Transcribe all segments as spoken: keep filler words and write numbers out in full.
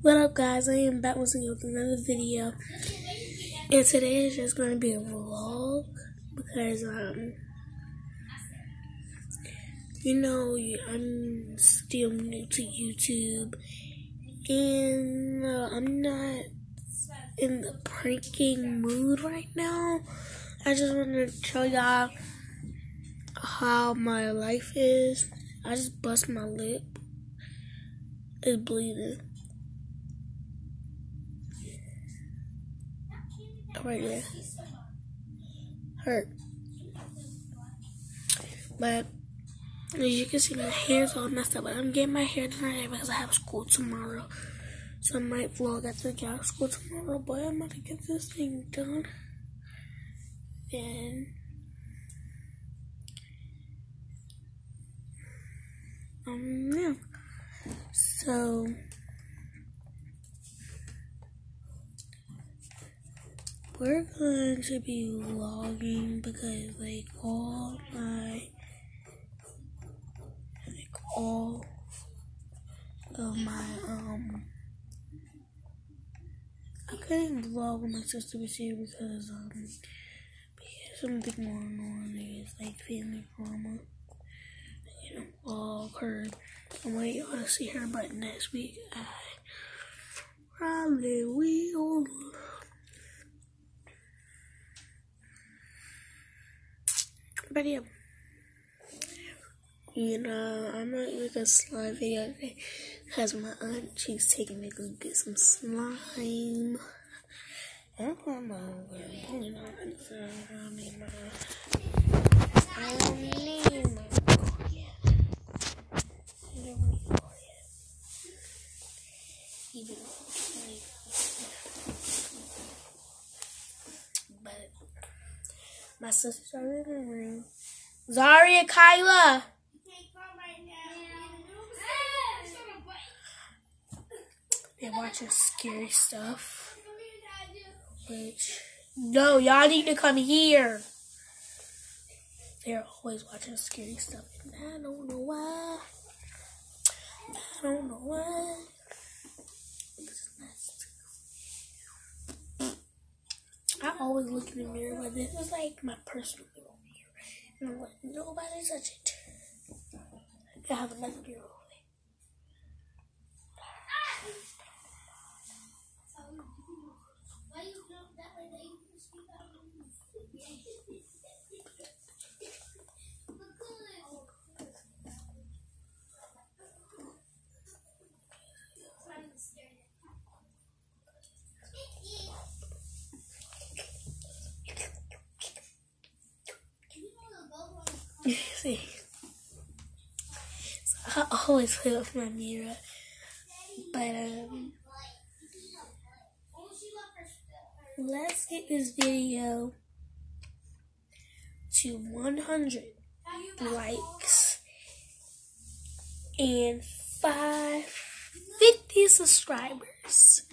What up, guys? I am back once again with another video, and today is just going to be a vlog because um you know I'm still new to YouTube, and uh, I'm not in the pranking mood right now. I just wanted to show y'all how my life is. I just bust my lip. It's bleeding. Right there. Hurt. But as you can see, my hair's all messed up. But I'm getting my hair done today because I have school tomorrow. So I might vlog after I get out of school tomorrow. But I'm about to get this thing done. And um yeah. So we're going to be vlogging because like all my like all of my um I couldn't vlog when my sister was here because um we had something going on. It's like family drama. You know, vlog her. I want y'all to see her, but next week I probably will. But yeah, you know, I'm not make a slime video today because my aunt, she's taking me to go get some slime. I'm going to pulling on, so I don't need my, I don't need my oh yeah. I don't need my oh yeah. Even but my sister's already in the room. Zaria, Kyla. They're watching scary stuff. Which, no, y'all need to come here. They're always watching scary stuff. And I don't know why. I don't know why. I always look in the mirror, but this is like my personal mirror. And I'm like, nobody touch it. I have another mirror over there. See, so I always play with my mirror, but um, let's get this video to one hundred likes and five fifty subscribers,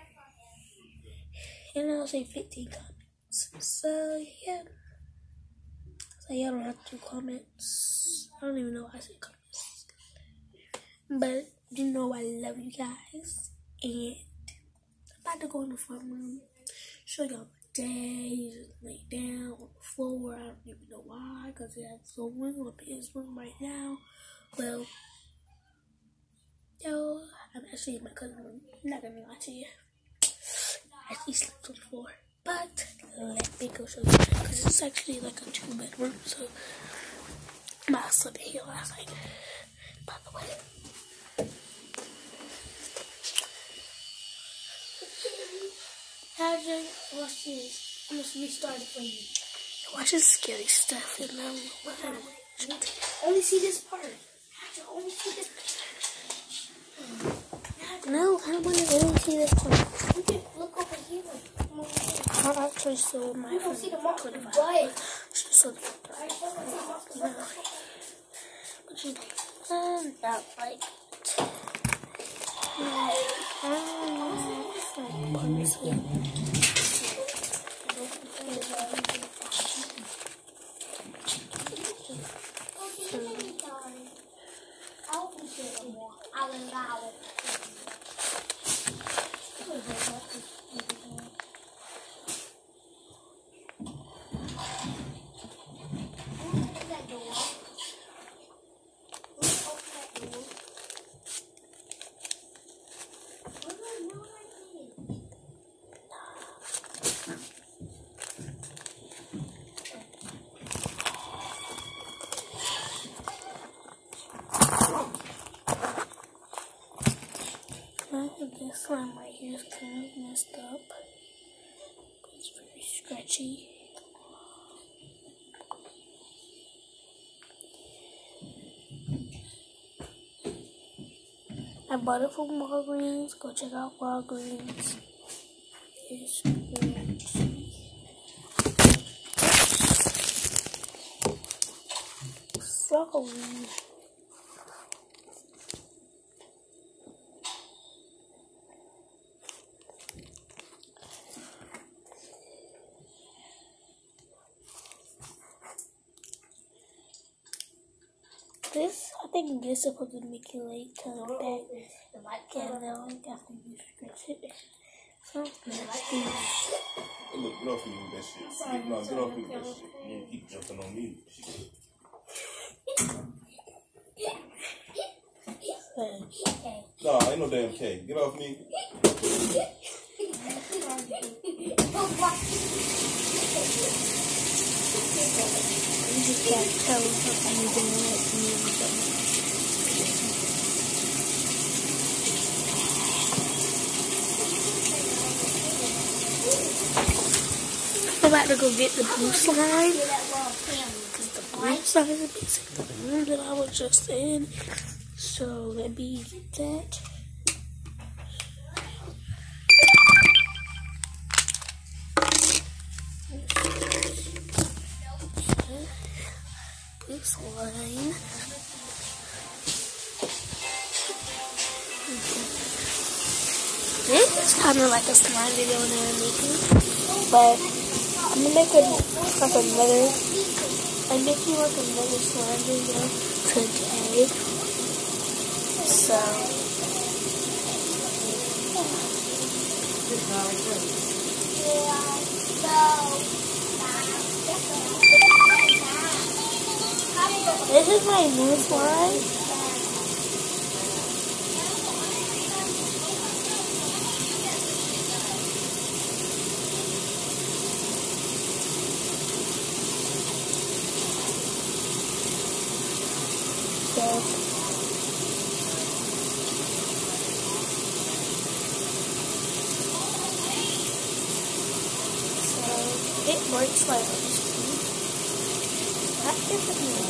and I'll say fifteen comments. So yeah. So y'all don't have to comments. I don't even know why I say comments. But you know I love you guys. And I'm about to go in the front room. Show y'all my day. Just lay down on the floor. I don't even know why. Because it has no room up in his room right now. Well, yo, I'm actually in my cousin's room. I'm not going to lie to you. I actually slept on the floor. But let me go show you, because it's actually like a two bedroom, so I slept in here last night. By the way, how'd you watch this? I'm just restart it for you. You're watching scary stuff, and I don't know what I watched. Only see this part. How'd you only see this part? No, I don't want to only see this part. You can look over here. I actually saw my phone. See the mark on the butt. She saw the phone. But you don't not like it. Let me see. this slime right here is kind of messed up. It's very stretchy. I bought it from Walgreens. Go check out Walgreens. It's stretchy. So this, I think this is supposed to make it like kind of back. And now I definitely stretch it. So let's do Look, get off me with that shit. Get, no, get off me with that shit. You ain't keep jumping on me. No, ain't no damn K. Get off me. You just gotta tell them something you don't like me or something. I'm about to go get the blue slime. Because the blue slime is basically the room that I was just in. So let me get that. Blue slime. This is kind of like a slime video that I'm making, but I'm gonna make it like another. I'm making like another slime video today. So this is my new slime. It works like not differently.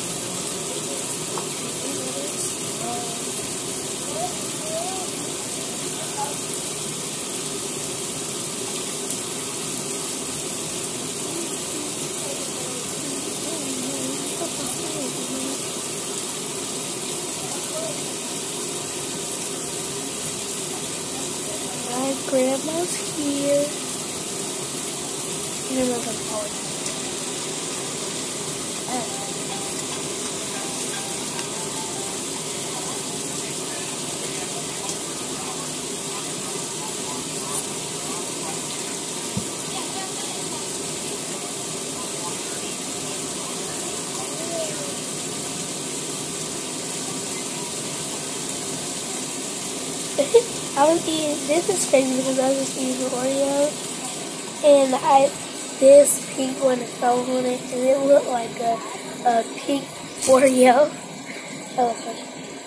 My grandma's here. You know, I was eating, this is crazy because I was just eating Oreo, and I, this pink one fell on it, and it looked like a, a pink Oreo. Oh, okay.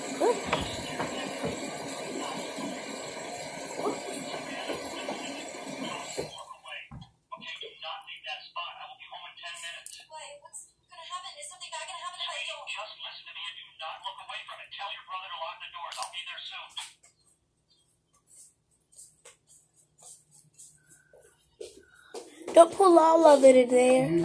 Don't pull all of it in there. Right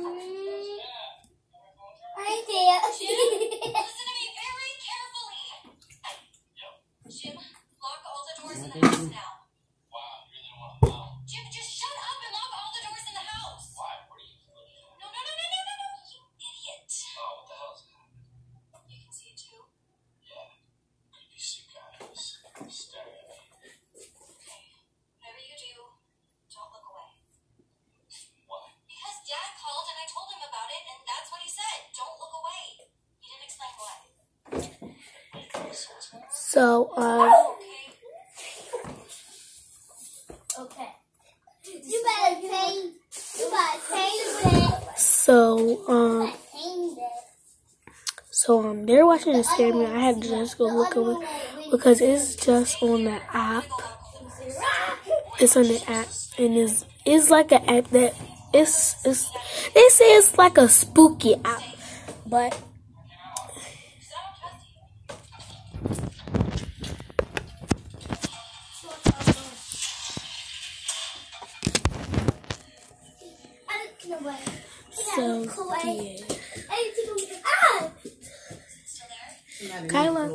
there. Listen to me very carefully. Jim, lock all the doors in the house now. Wow, you really want to know? Jim, just shut up and lock all the doors in the house. Why? What are you doing? No, no, no, no, no, no, no, you idiot. Oh, what the hell is that? You can see it too? Yeah. Could be some guy who's staring at me. Whatever you do, don't look away. Why? Because Dad called and I told him about it, and that's what he said. Don't look away. He didn't explain why. So, uh, Okay. You better change. You better change it. so, um, Change it. so, um, they're watching the scare me. I had to just go look over because it's just on the app. It's on the app, and it's it's like an app that it's it's. They say it's like a spooky app, but. So, yeah. Kyla.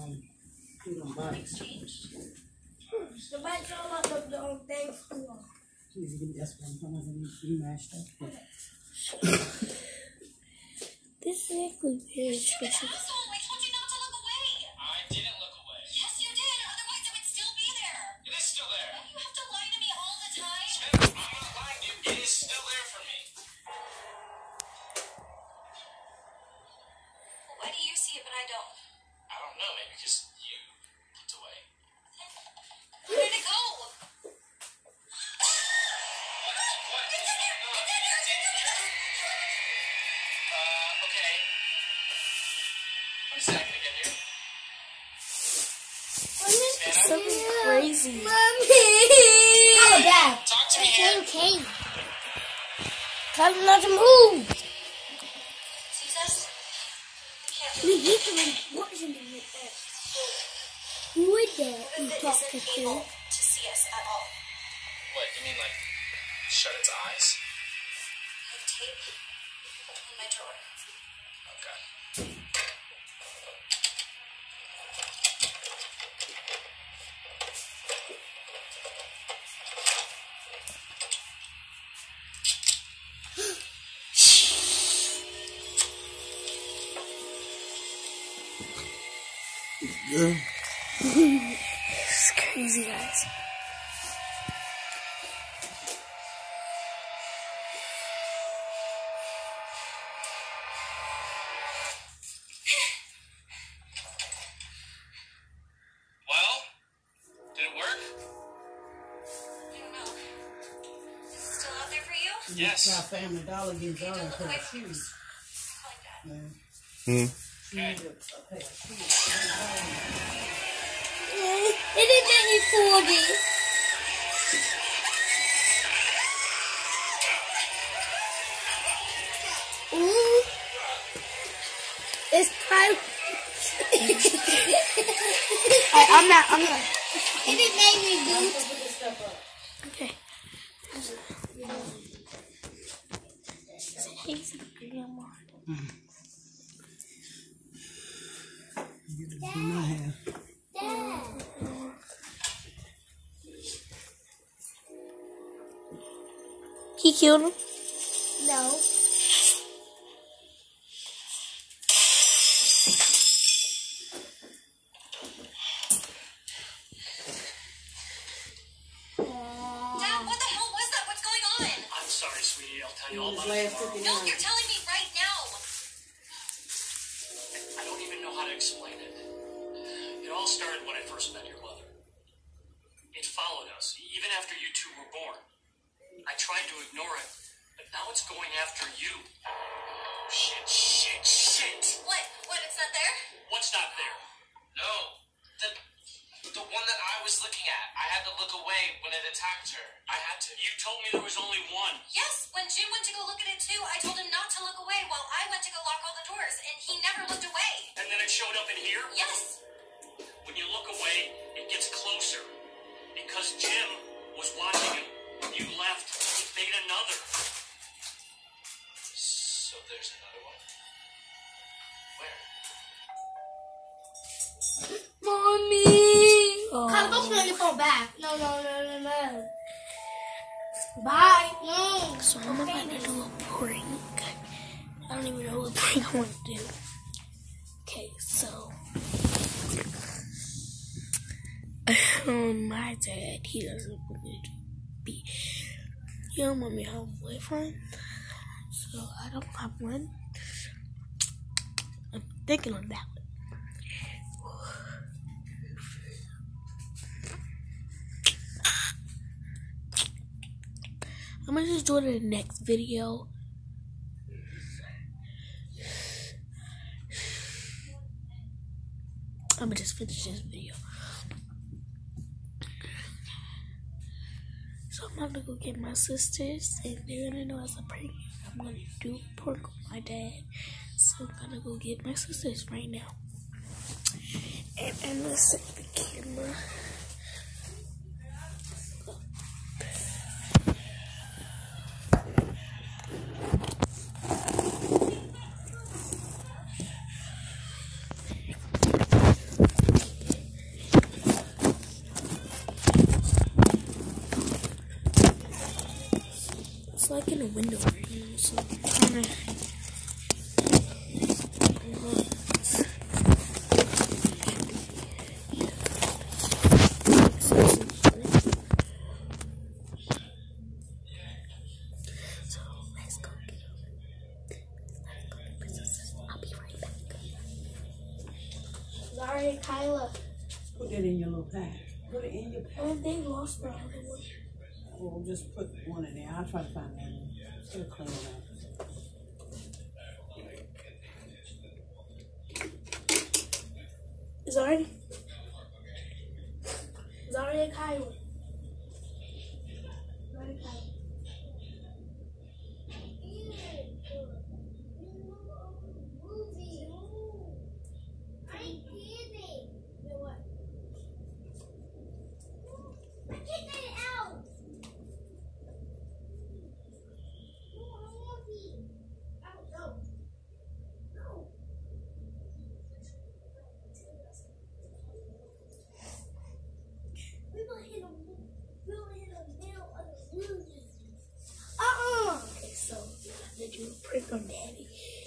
This is actually very special. I told you not to look away. I didn't look away. Yes, you did. Otherwise, it would still be there. It is still there. You have to lie to me all the time. Smith, I'm not lying to you. It is still there for me. Why do you see it but I don't? I don't know. Maybe because you looked away. Where did it go? What? What? It's in there. It's in there. It's in there. Uh, okay. What is that gonna get here? Something crazy. Mommy! Hello, Dad. Talk to me. Okay, okay. Tell him not to move. Sees us? Can't We need to watch him like that. Who is that you It talking isn't to? able to see us at all. What, you mean like shut its eyes? I have tape in my drawer. Okay. It's crazy, guys. Well, did it work? I don't know. Is it still out there for you? Yes. Our Family Dollar gives You all don't a look pair away of from shoes. us. I like that. Man. Hmm. She needed a pair of shoes. It didn't make me forty. Ooh. It's time. I, I'm not. I'm not. It didn't make me do. Put this stuff up. Okay. Hazy grandma. You can do my hair. Dad. He killed him. No. Dad, what the hell was that? What's going on? I'm sorry, sweetie. I'll tell you all His about it last tomorrow. fifty No, nine. you're telling me right now. I don't even know how to explain it. It all started when I first met your mother. It followed us, even after you two were born. I tried to ignore it, but now it's going after you. Shit, shit, shit. What? What? It's not there? What's not there? No, the the one that I was looking at. I had to look away when it attacked her. I had to. You told me there was only one. Yes. When Jim went to go look at it too, I told him not to look away while I went to go lock all the doors, and he never looked away. And then it showed up in here? Yes. When you look away, it gets closer. Because Jim was watching him. When you left, it made another. So there's another one. Where? Mommy. Oh. Kyle, don't put on your phone back. No, no, no, no, no. Bye. No. So I'm about to do a prank. I don't even know what prank I want to do. Okay, so um, my dad, he doesn't want me to be. He don't want me to have a boyfriend, so I don't have one. I'm thinking on that one. I'm gonna just do it in the next video. I'm gonna just finish this video. So I'm about to go get my sisters, and they're gonna know as a prank. I'm gonna do a prank with my dad. So I'm gonna go get my sisters right now. And I'm gonna set the camera. It's like in a window right now, so I'm trying to. So let's go get them. Let's go get princesses. I'll be right back. Sorry, Kyla. Put that in your little pack. Put it in your pack. Oh, they lost my other one. Well, just put one in there. I'll try to find that one. Still clean it up. Zari? Zari and Kyla. Zari and Kyla. Okay, so I'm gonna do a prank on Daddy.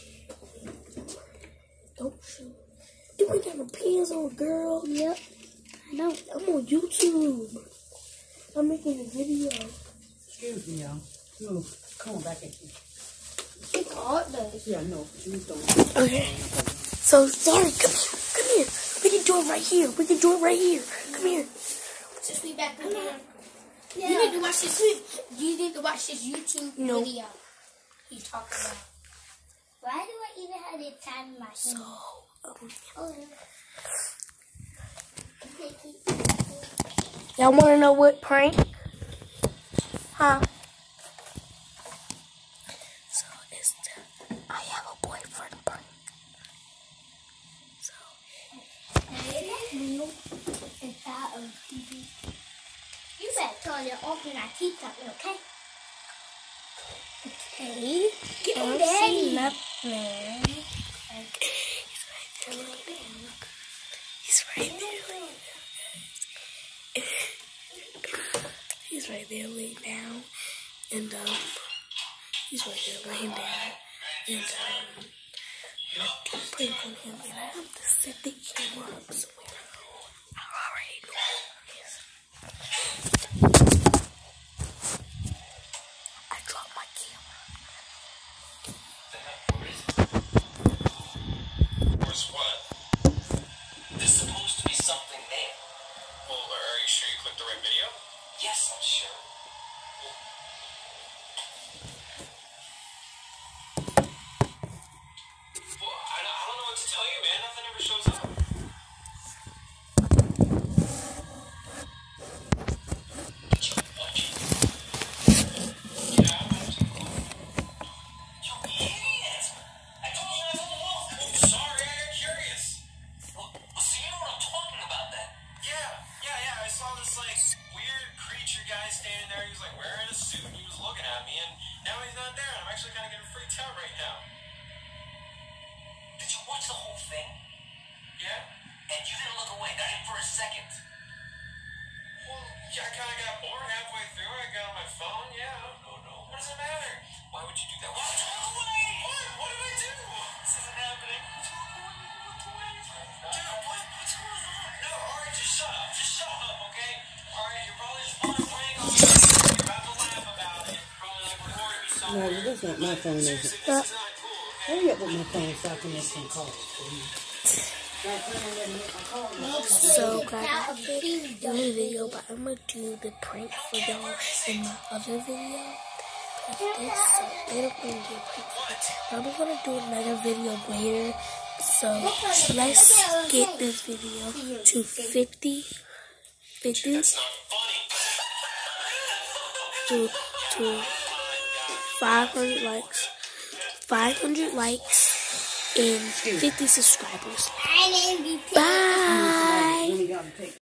Don't shoot. You ain't got no pants on, girl. Yep. I know. I'm on YouTube. I'm making a video. Excuse me, y'all. No, come on back at you. It's hard though. Yeah, I know. Please don't. Okay. So, sorry. Come here. Come here. We can do it right here. We can do it right here. Come here. Since we back on here. Yeah. You need to watch this. You need to watch this YouTube No. video. He's talking about. Why do I even have this time in my So, phone? um, Oh, yeah. y'all want to know what prank? Huh? So, it's the I have a boyfriend prank. So, You better turn it off when I keep talking, okay? okay. Get Don't on see Daddy. nothing. He's right there laying down. He's right there laying down. And, um, he's right there laying down. And, um, I'm going to prank on him. And I have to set the camera up somewhere. I already know this. I dropped my camera. Where's what? There's supposed to be something there. Well, are you sure you clicked the right video? Yes, I'm sure. Well, I don't, I don't know what to tell you, man. Nothing ever shows up. Did you watch it? Yeah, I watched it. You idiot! I told you not to look. Oh, sorry, I got curious. Well, so you know what I'm talking about then? Yeah, yeah, yeah. I saw this like weird creature guy standing there. He was like wearing a suit and he was looking at me, and now he's not there. And I'm actually kind of getting freaked out right now. Did you watch the whole thing? Yeah. And you didn't look away, not even for a second. Well, yeah, I kind of got bored halfway through. I got on my phone. Yeah. No, no. What does it matter? Why would you do that? Well, talk away. What? What did I do? This isn't happening. Talk away. Look away. Dude, what? What's going on? No, all right, just shut up. Just shut up, okay? All right, you're probably just pulling a prank on me. You're about to laugh about it. Probably like recording me No, somewhere. that's not my phone, is Seriously, it? this is not cool, okay? Hurry up with my phone so I can make some calls for you. Right, hurry up and make my call. So, guys, I did do a video, but I'm gonna do the prank for y'all in my other video. Cause this, so they don't really do a prank for it. But I'm gonna do another video later. So, let's get this video to fifty. fifty. That's not funny. to to five hundred likes, five hundred likes, and fifty subscribers. I didn't be Bye. When we got to take